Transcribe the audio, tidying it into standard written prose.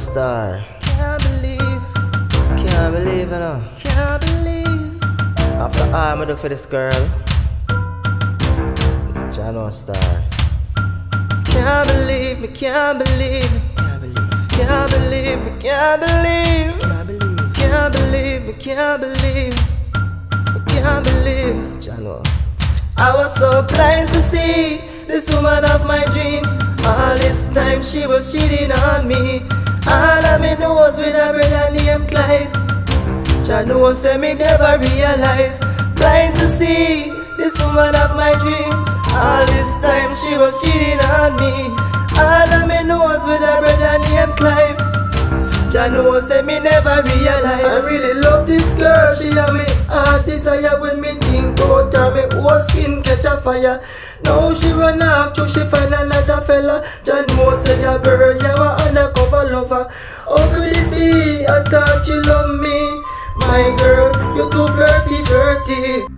star. Can't believe, You know. can't believe. After all I do for this girl, Jah know star. Can't believe, me can't believe. Can't believe. Can't believe, me can't believe. Can't believe. Can't believe, me can't believe. Me can't believe. Jah know. I was so blind to see this woman of my dreams. All this time she was cheating on me. All of me knows with a brother named Clive. Jah knows say me never realize. Blind to see this woman of my dreams. All this time she was cheating on me. All of me knows with a brother named Clive. Jah knows say me never realize. I really love this girl. She have me heart desire. When me think about her, me whole skin catch a fire. Now she run off till she find another fella. Jah knows say your girl, you a undercover lover. How could this be? I thought you love me. My girl, you too flirty, flirty.